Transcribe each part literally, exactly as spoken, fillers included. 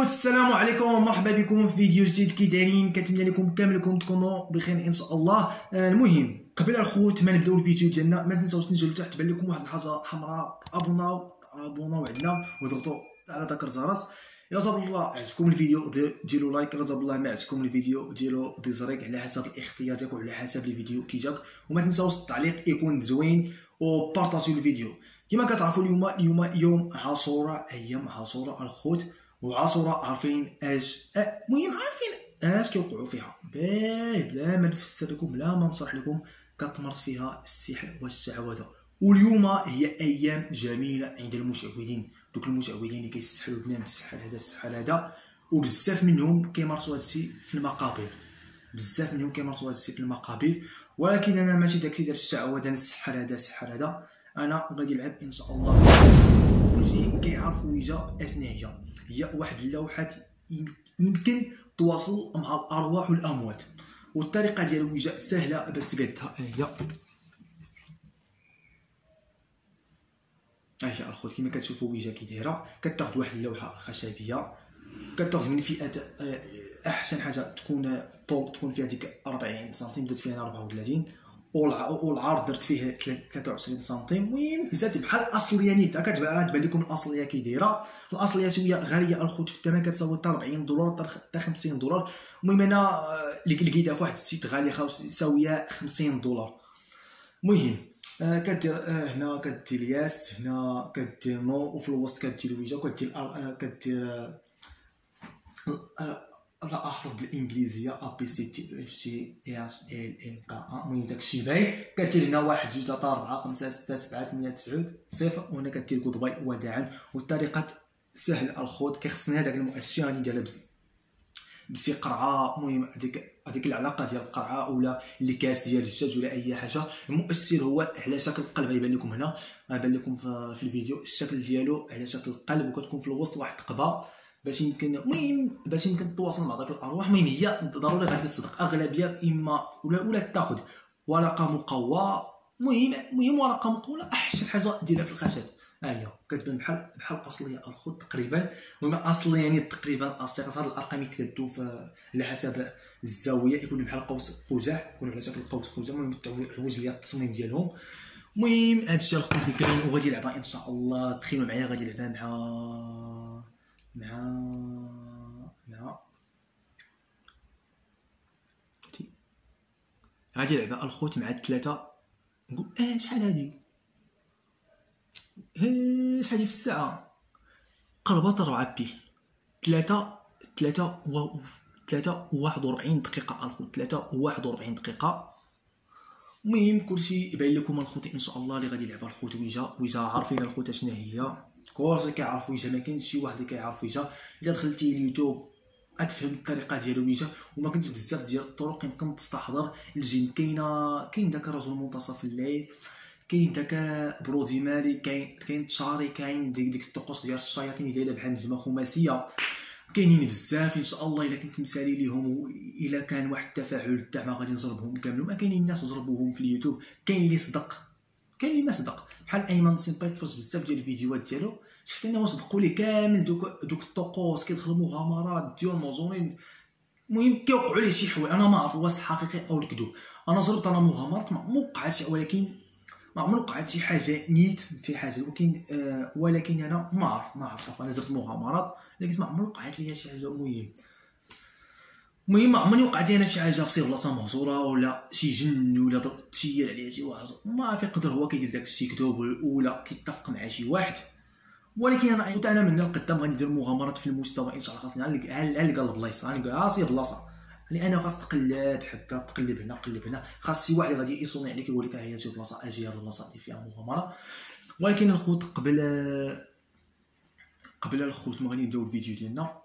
الخوت السلام عليكم ومرحبا بكم في فيديو جديد. كي دايرين؟ كنتمنى لكم كاملكم تكونوا بخير ان شاء الله. آه المهم قبل الخوت ما نبداو الفيديو ديالنا ما تنساوش تنزلوا لتحت تبان لكم واحد الحاجه حمراء، ابوناو ابوناو عندنا وضغطوا على ذاك الجرس. الا جاب الله عجبكم الفيديو ديروا لايك، الا جاب الله ما عجبكم الفيديو ديروا ديزلايك على حسب الاختيار ديالكم وعلى حسب الفيديو كي جاك، وما تنساوش التعليق يكون زوين وبارطاجيو الفيديو. كما كتعرفوا اليوم اليوم يوم عاشوراء، ايام عاشوراء الخوت، وعاشوراء عارفين اش المهم عارفين اش كيوقعوا فيها باه بلا ما نفسر لكم بلا ما نشرح لكم. كتمرس فيها السحر والشعوذه، واليوم هي ايام جميله عند المشعوذين، دوك المشعوذين اللي كيسحروا بنادم السحر هذا السحر هذا، وبزاف منهم كيمارسوا هذا الشيء في المقابر، بزاف منهم كيمارسوا هذا الشيء في المقابر. ولكن انا ماشي داكشي ديال الشعوذه، السحر هذا السحر هذا انا غادي نلعب ان شاء الله. كلشي كيعرف ويجا اسنا هي هي واحد اللوحه يمكن تواصل مع الارواح والاموات، والطريقه ديال ويجا سهله باش تقادها. هي هي الخوت كما كتشوفوا ويجا كي دايره، كتاخذ واحد اللوحه خشبيه، كتاخذ من فئه احسن حاجه تكون طول تكون فيها ديك أربعين سنتيم، درت فيها أربعة وثلاثين، والعرض درت فيه ثلاثة وعشرين سنتيم. المهم زادت بحال الاصليه نيت، كتبان تبان لكم الاصليه كي دايره. الاصليه شويه غاليه الخوت في الثمن، كتساوي حتى أربعين دولار حتى خمسين دولار. المهم انا اللي لقيتها في واحد السيت غاليه ساويه خمسين دولار. المهم آه كدير آه هنا كدير الياس، هنا كدير نو، وفي الوسط كدير ويجا، كدير آه كدير آه آه لا احرف بالانجليزيه ا بي سي تي اف جي اش ال ال كا. المهم داكشي باين. كدير هنا واحد جوج ثلاثة أربعة خمسة ستة سبعة ثمانية تسعة صفر، وهنا كدير جود باي وداعا. والطريقه سهله الخوت، كيخصني هذاك المؤشر غادي نديرها بسي قرعه. المهم هذيك هذيك العلاقه ديال القرعه ولا اللي كاس ديال الدجاج ولا اي حاجه. المؤثر هو على شكل قلب، غيبان لكم هنا، غيبان لكم في الفيديو الشكل ديالو على شكل قلب، وكتكون في الوسط واحد القبه باش يمكن المهم باش يمكن تواصل مع داك الارواح. المهم هي ضروري غادي تصدق اغلبيه اما ولا ولا تاخذ ورقه مقوى. المهم المهم ورقه مقوى احسن حاجه ديرها في الخشب. ها هي كتبان بحال بحال الاصليه الخوت تقريبا. المهم اصليه يعني تقريبا اصليه، هاد الارقام يتكتبوا على حسب الزاويه، يكون بحال قوس قزح، يكون على شكل قوس قزح. المهم الحوايج اللي التصميم ديالهم. المهم هادشي الخوت اللي كاين، وغادي نلعبها ان شاء الله. تخيلوا معايا غادي نلعبها مع مع مع غادي نلعبها الخوت مع ثلاثه. نقول اه شحال هادي ها شحال في الساعه؟ قربت ربعة بيل. ثلاثة ثلاثة و ثلاثة وواحد وربعين دقيقة الخوت، ثلاثة وواحد وربعين دقيقة. المهم كلشي يبان لكم الخوت ان شاء الله اللي غادي يلعبها الخوت ويجا ويجا عارفين الخوت شنو هي، كلشي كيعرف ويجا، ما كاينش شي واحد اللي كيعرف ويجا. الا دخلتي اليوتيوب غتفهم الطريقه ديال ويجا، وما كاينش بزاف ديال الطرق يمكن تستحضر الجن. كاينه كاين داك الرجل منتصف الليل، كاين داك برودي مالي، كاين كاين تشاري، كاين ديك ديك الطقوس ديال الشياطين اللي دايره بحال نجمه خماسيه. كاينين بزاف ان شاء الله. الا كنت مسالي ليهم الا كان واحد التفاعل تاع ما غادي نجربهم كاملين. ما كاينين الناس جربوهم في اليوتيوب، كاين اللي صدق كاين اللي ما صدق، بحال ايمن سيمباي تفرج بزاف ديال الفيديوهات ديالو، شفت انا صدقوا لي كامل دوك دوك الطقوس، كيدخلوا مغامرات ديال الموزونين. المهم كيوقعوا ليه شي حوايج انا ما عرف واش حقيقي او الكذوب. انا جربت انا مغامرات ما وقعتش، ولكن ما عمرو وقعت شي حاجه نيت شي حاجه، ولكن آه ولكن انا ما عرف ما عرف انا درت مغامرات لكن ما عمرو وقعت لي شي حاجه. المهم المهم ما عمرني وقعت لي انا شي حاجه في شي بلاصه مهجوره ولا شي جن ولا تشير عليها شي واحد. ما عرف يقدر هو كيدير داك الشيء كذوب ولا كيتفق مع شي واحد. ولكن انا عيوت انا من القدام غادي ندير مغامرات في المستوى ان شاء الله. خاصني نلقى البلايصه، غنلقى راسي بلاصه اللي انا خاص تقلب هكا، تقلب هنا قلب هنا. خاص شي واحد غادي يصوني عليك يقول لك ها هي شي بلاصه، اجي هاد البلاصه اللي فيها مغامره. ولكن الخوت قبل قبل الخوت ما غادي نبداو الفيديو ديالنا.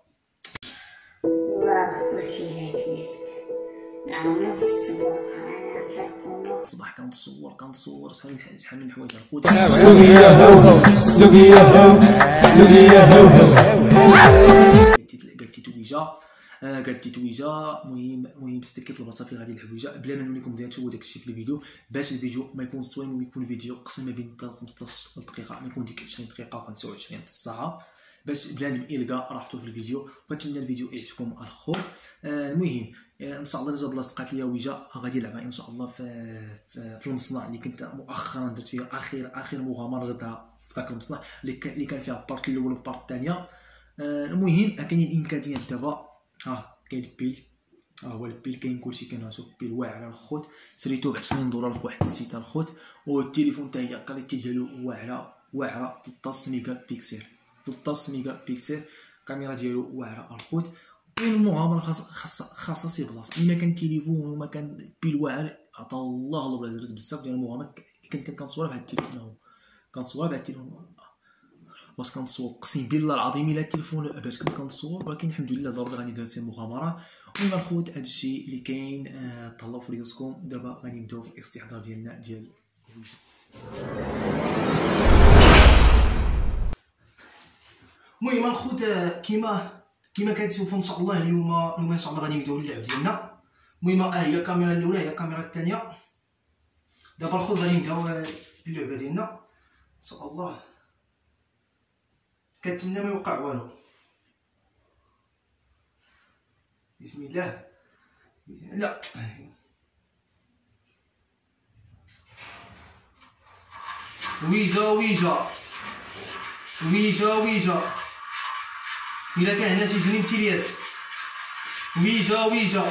الله خوتي هاكلت عاونا الصباح انا فاكر الصباح كنتصور كنتصور شحال من شحال من الحوايج الخوت. سلوكية هو هو سلوكية هو سلوكية هو هو قالتي تويجا قالتي تويجا. المهم المهم استكيت البلاصه فين غادي نلعب ويجا بلا ما نوريكم بدايه تشوفوا داكشي في الفيديو، باش الفيديو ما يكون زوين ويكون فيديو قصير ما بين خمسطاش دقيقه، ما يكون ديك عشرين دقيقه خمسة وعشرين ساعه، باش بنادم يلقى راحته في الفيديو. وكنتمنى الفيديو يعجبكم الاخر. آه المهم ان شاء الله الا بلاصه لقات ليا ويجا غادي نلعبها ان شاء الله في في, في المصنع اللي كنت مؤخرا درت فيه اخر اخر مغامره درتها في ذاك المصنع اللي كان اللي كان فيها البارت الاول والبارت الثانيه. آه المهم كاينين الامكانيات دابا. ها كاين البيل، ها هو البيل، كاين كلشي كنعرفو في البيل واعر الخوت، سريتو ب عشرين دولار في واحد السيت الخوت. والتليفون حتى هي الكاليتي ديالو واعره واعره ثلاثة ميغا بيكسل ثلاثة ميغا بيكسل، الكاميرا ديالو واعره الخوت. والمغامره خاص خاصها شي بلاصه، الا كان تليفون وما كان بيل واعر عطا الله الله درت بزاف ديال المغامرات. كنت كنصور بهاد التليفون، هو كنصور بهاد التليفون باش كنصور اقسم بالله العظيم الا التليفون باش كنت كنصور. ولكن الحمد لله ضروري غادي ندير شي مغامره. المهم الخوت هادشي اللي كاين. آه تهلاو في ريوسكم. دابا غادي نبداو في الاستحضار ديالنا ديال المهم الخوت كيما كيما كتشوفوا ان شاء الله اليوم اليوم ان شاء الله غادي نبداو اللعب ديالنا. المهم ها هي الكاميرا الاولى، هي الكاميرا الثانيه. دابا الخوت غادي نبداو اللعبه ديالنا ان شاء الله. كنتمنى ما يوقع والو. بسم الله. لا ويجا ويجا ويجا ويجا إلا كان هنا شي جني مسيلياس. ويجا ويجا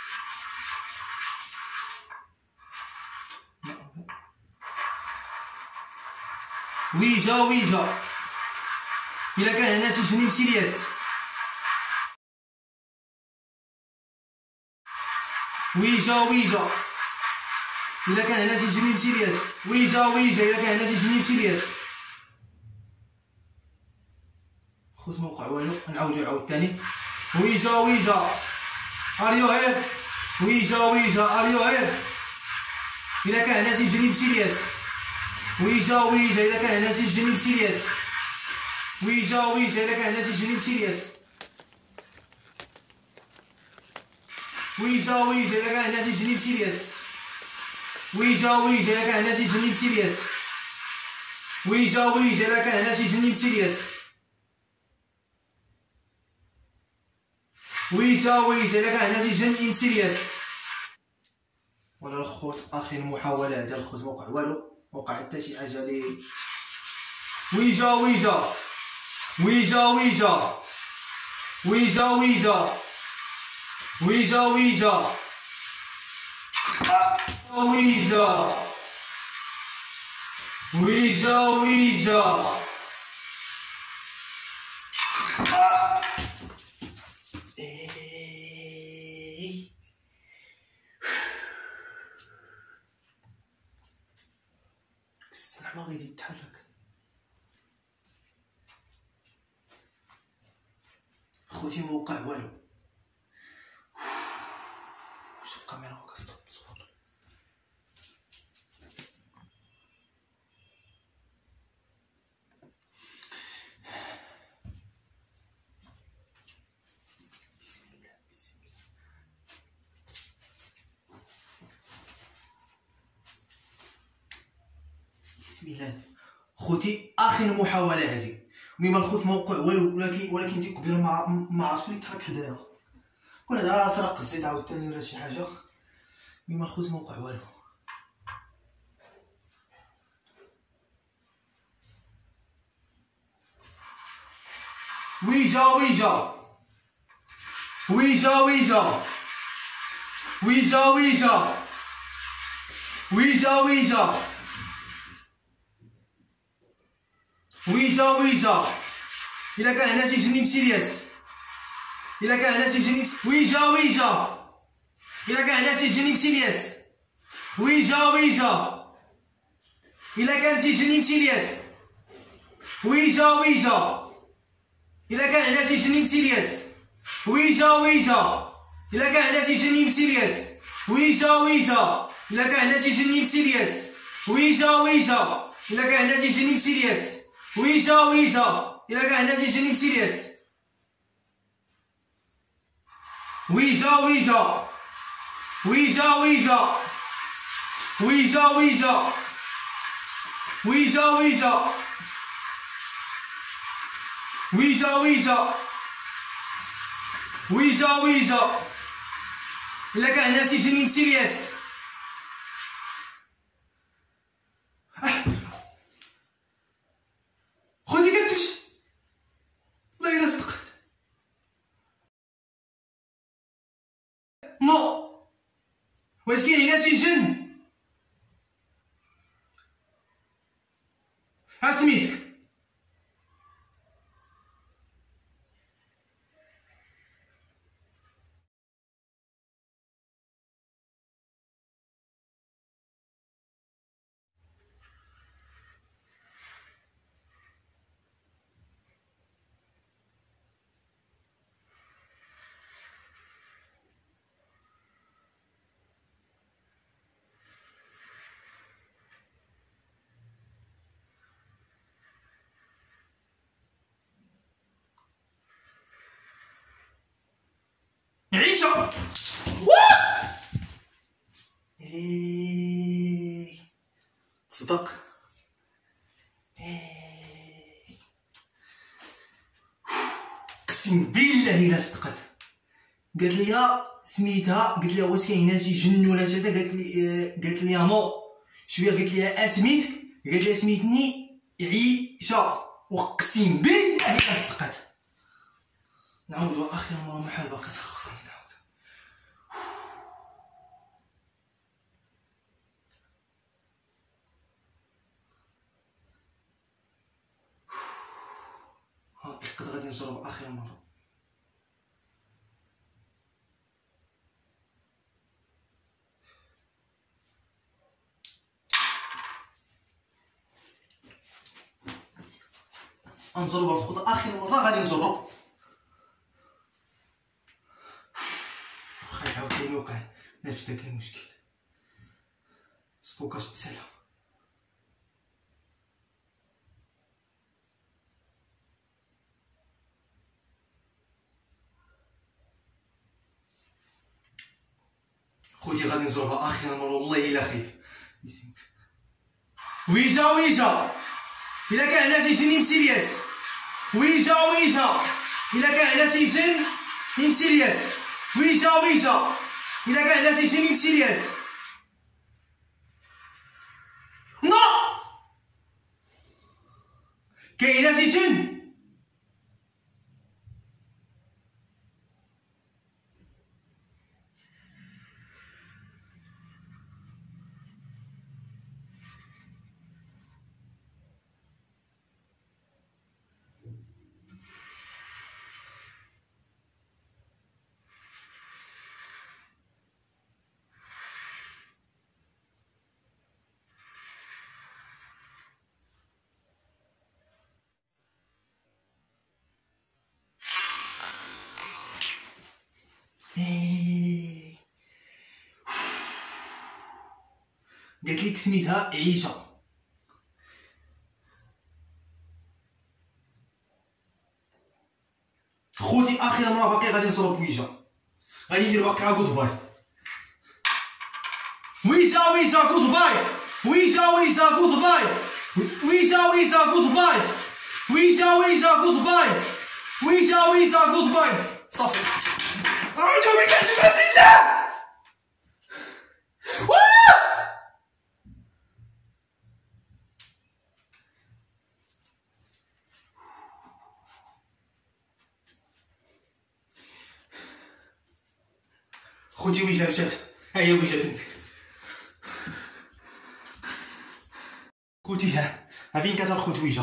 ويجا ويجا إلا كان هنا شي جني مسيلياس. ويجا ويجا إلا كان هنا شي جني مسيلياس. ويجا ويجا إلا كان هنا شي جني مسيلياس. خوت ما وقع والو، نعاودو عاود تاني. ويجا ويجا اريو هير. ويجا ويجا اريو هير إلا كان هنا شي جني مسيلياس. ويجا ويجا إلا كان هنا شي جني مسيلياس. ويجا ويجا إلا كان هنا شي جني مسيلياس. ويجا ويجا إلا كان هنا شي جني مسيلياس. ويجا ويجا إلا كان هنا شي جني مسيلياس. ويجا ويجا إلا كان هنا شي جني مسيلياس. ويجا ويجا إلا كان هنا شي جني مسيلياس. ولا الخوت اخر محاولة هذا الخوت ما وقع والو، وقع حتى شي حاجة لي. ويجا ويجا ويجا ويجا ويجا ويجا ويجا ويجا ويجا ويجا ويجا السنع ما غادي يتحرك. خوتي ما وقع والو. شوف الكاميرا وكتبقى تصور. بسم الله بسم الله. بسم الله خوتي اخر محاولة هذه. المهم الخوت ما وقع والو، ولكن ولكن ديك كبيره ما ما عرفتش اللي تحرك حدايا. كون هذا سرق الزيت عاوتاني ولا شي حاجه. المهم الخوت ما وقع والو. ويجا ويجا ويجا ويجا ويجا ويجا ويجا ويجا ويجا ويجا إلا كان هنا شي جني مسيلياس. إلا كان هنا شي جني ويجا ويجا إلا كان هنا شي جني مسيلياس. ويجا ويجا إلا كان شي جني مسيلياس. ويجا ويجا إلا كان هنا شي جني مسيلياس. ويجا ويجا إلا كان هنا شي جني مسيلياس. ويجا ويجا إلا كان هنا شي جني مسيلياس. ويجا ويجا إلا كان هنا شي جني مسيلياس. ويجا ويجا إلا كان هنا شي جني مسيلياس. ويجا ويجا ويجا ويجا ويجا ويجا ويجا ويجا ويجا ويجا ويجا ويجا إلا كاع الناس يجيني مسيرياس. خذي قلتش والله إلا صدقت. نو واش كاين ناس يجن؟ ها سميتك؟ عيشة. ايه تصدق. ايه اقسم بالله الا صدقت. قالت لي سميتها، قلت لها واش كاين ناس يجنوا ولا شتا، قالت لي قالت لي نو. شويه قالت لي ا سميتك، قالت لي سميتني عيشة، واقسم بالله الا صدقت. نعاود اخر مره محال باقي سخطني نعاود. ها تأكد غادي نجرب اخر مره. غنجربها في خطة اخر مره غادي نجرب. واخا عاوتاني وقع نفس داك المشكل، ستوكاج تسالى. خوتي غادي نجربها اخر مره والله الا خايف. ويجا ويجا الا كاع ناس يجيني مسيرياس. ويجا ويجا الا كاع ناس يجن مسيرياس. ويجا ويجا الا كاع ناس يجيني مسيرياس. نو كاين ناس يجن. قالت لك سميتها عيشة. خوتي اخر مره باقي غادي نصرف ويجا، غادي ندير باقي غود باي. ويجا ويجا غود باي. ويجا ويجا غود باي. ويجا ويجا غود باي. ويجا ويجا غود باي. ويجا ويجا غود باي. صافي اعوذ بك من الله. خوتي ويجا مشات، ها هي ويجا فين خوتي. ها ها فين كتر خوت ويجا،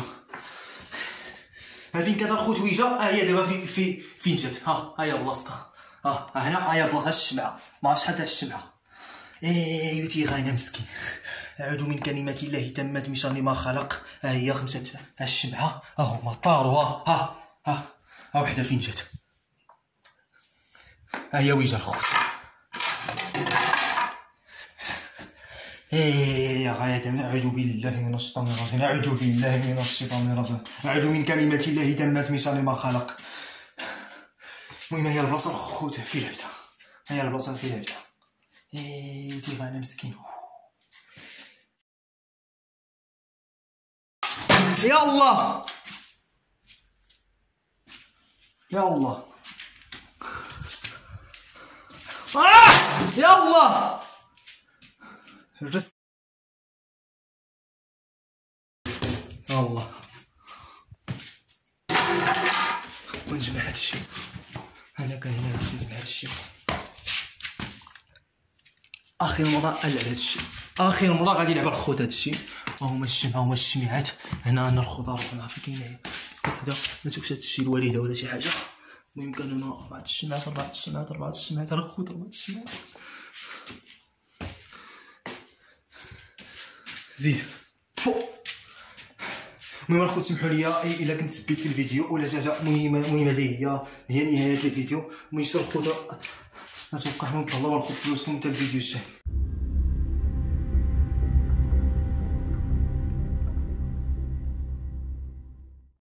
ها فين كتر خوت ويجا. ها هي دابا في في فين جات. ها ها هي بلاصتها. ها هنا ها هي بلاصتها الشمعة، ما عرفتش شحال تاع الشمعة. ايوتي غانا مسكين. اعوذ من كلمات الله تمت من شر ما خلق. ها هي خمسة الشمعة، ها هما طاروا. ها ها ها وحده فين جات. ها هي ويجا الخوت. ايه غاية. اعوذ بالله من الشيطان الرجيم. اعوذ بالله من الشيطان الرجيم. اعوذ من كلمات الله تمت من شر ما خلق. المهم هي البلاصه الخوت في لعبتها، هي البلاصه في لعبتها. ايه ودي غانا مسكين. يلا يا الله آه يا الله الرست يا الله. ونجمع هادشي انا كان هنا نجمع هادشي اخر مره العب هادشي اخر مره غادي نلعب الخوت هادشي. هما الجمعه هما الجميعات هنا انا الخضار ما عرفت كاين هنا وحده ما تشوفش هادشي الوالده ولا شي حاجه. المهم كان هنا اربعه الجمعات اربعه الجمعات اربعه الجمعات الخوت اربعه الجمعات زيد فوق. المهم الخوت سمحوا لي الا كنت سبيت في الفيديو ولا حاجه مهمه مهمه هذه هي هي نهايه الفيديو. المهم شتو الخوت اتوقع منكم الله والخوت فلوسكم حتى الفيديو الجاي.